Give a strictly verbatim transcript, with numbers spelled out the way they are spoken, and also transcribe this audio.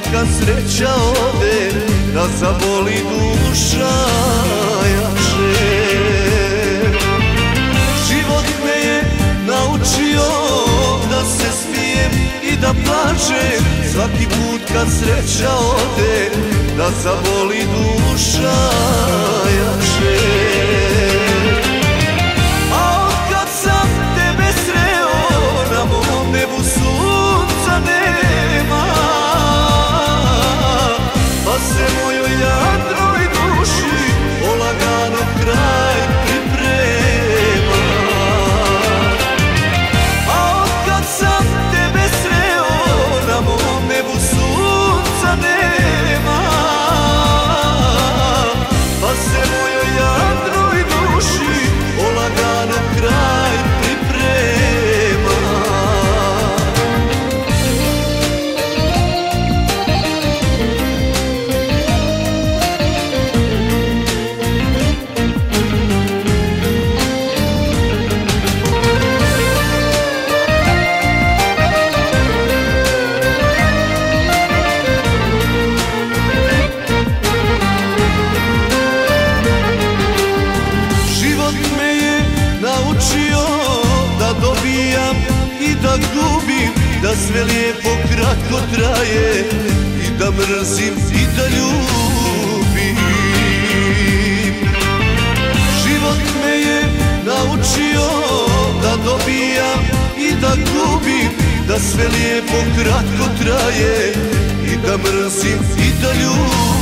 kad sreća ode, da zaboli duša jače. Život me je naučio da se smijem i da plačem svaki put kad sreća ode, da zaboli duša jače. A otkad sam tebe sreo, na mom nebu sunca nema, pa se mojoj jadnoj duši polagano kraj priprema. A otkad sam tebe sreo, na mom nebu sunca nema, pa se mojoj jadnoj duši polagano kraj priprema. Naučio da dobijam i da gubim, da sve lijepo kratko traje i da mrzim i da ljubim. Život me je naučio da dobijam i da gubim, da sve lijepo kratko traje i da mrzim i da ljubim.